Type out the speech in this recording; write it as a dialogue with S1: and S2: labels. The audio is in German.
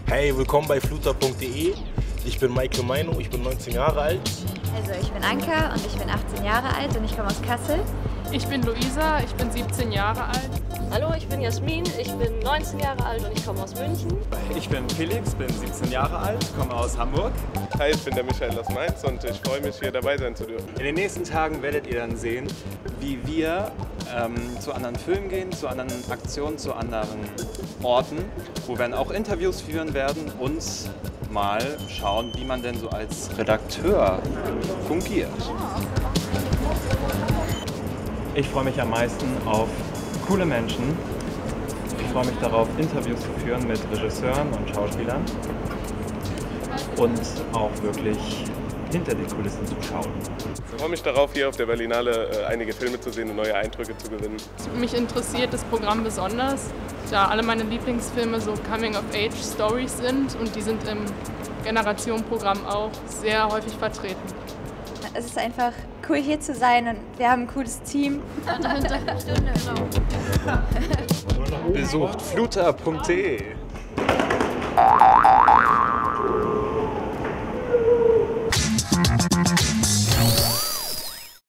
S1: Hey, willkommen bei fluter.de. Ich bin Michael Meino, ich bin 19 Jahre alt.
S2: Also ich bin Anka und ich bin 18 Jahre alt und ich komme aus Kassel.
S3: Ich bin Luisa, ich bin 17 Jahre alt.
S4: Hallo, ich bin Jasmin, ich bin 19 Jahre alt und ich komme aus München.
S5: Ich bin Felix, bin 17 Jahre alt, komme aus Hamburg.
S6: Hi, ich bin der Michael aus Mainz und ich freue mich, hier dabei sein zu dürfen.
S5: In den nächsten Tagen werdet ihr dann sehen, wie wir zu anderen Filmen gehen, zu anderen Aktionen, zu anderen Orten, wo wir dann auch Interviews führen werden und mal schauen, wie man denn so als Redakteur fungiert. Ich freue mich am meisten auf coole Menschen. Ich freue mich darauf, Interviews zu führen mit Regisseuren und Schauspielern und auch wirklich hinter die Kulissen zu schauen.
S6: Ich freue mich darauf, hier auf der Berlinale einige Filme zu sehen und neue Eindrücke zu gewinnen.
S3: Mich interessiert das Programm besonders, da alle meine Lieblingsfilme so Coming-of-Age-Stories sind und die sind im Generation-Programm auch sehr häufig vertreten.
S2: Es ist einfach cool hier zu sein und wir haben ein cooles Team.
S5: Besucht fluter.de.